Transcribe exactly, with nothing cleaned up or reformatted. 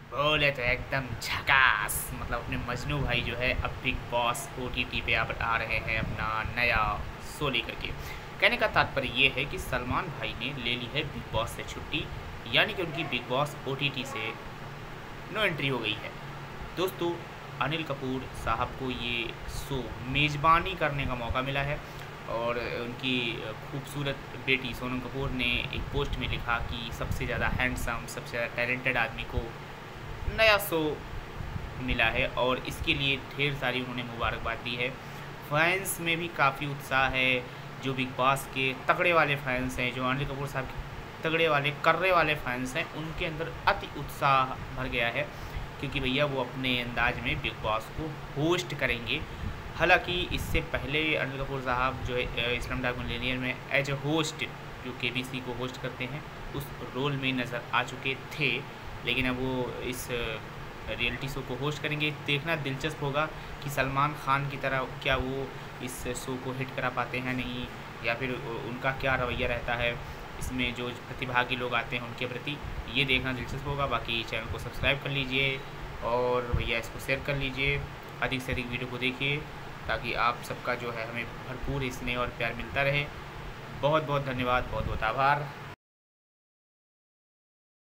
बोले तो एकदम झकास। मतलब अपने मजनू भाई जो है अब बिग बॉस ओटीटी पे अब आ रहे हैं अपना नया शो लेकर के। कहने का तात्पर्य ये है कि सलमान भाई ने ले ली है बिग बॉस से छुट्टी, यानी कि उनकी बिग बॉस ओटीटी से नो एंट्री हो गई है। दोस्तों, अनिल कपूर साहब को ये शो मेज़बानी करने का मौका मिला है और उनकी खूबसूरत बेटी सोनम कपूर ने एक पोस्ट में लिखा कि सबसे ज़्यादा हैंडसम, सबसे ज़्यादा टैलेंटेड आदमी को नया शो मिला है और इसके लिए ढेर सारी उन्होंने मुबारकबाद दी है। फैंस में भी काफ़ी उत्साह है। जो बिग बॉस के तगड़े वाले फैंस हैं, जो अनिल कपूर साहब के तगड़े वाले कर्रे वाले फैंस हैं, उनके अंदर अति उत्साह भर गया है क्योंकि भैया वो अपने अंदाज में बिग बॉस को होस्ट करेंगे। हालांकि इससे पहले अनिल कपूर साहब जो है स्लमडॉग मिलियनेयर में एज ए होस्ट, जो केबीसी को होस्ट करते हैं, उस रोल में नज़र आ चुके थे, लेकिन अब वो इस रियलिटी शो को होस्ट करेंगे। देखना दिलचस्प होगा कि सलमान खान की तरह क्या वो इस शो को हिट करा पाते हैं नहीं, या फिर उनका क्या रवैया रहता है इसमें जो प्रतिभागी लोग आते हैं उनके प्रति। ये देखना दिलचस्प होगा। बाकी चैनल को सब्सक्राइब कर लीजिए और भैया इसको शेयर कर लीजिए, अधिक से अधिक वीडियो को देखिए ताकि आप सबका जो है हमें भरपूर स्नेह और प्यार मिलता रहे। बहुत बहुत धन्यवाद, बहुत बहुत आभार।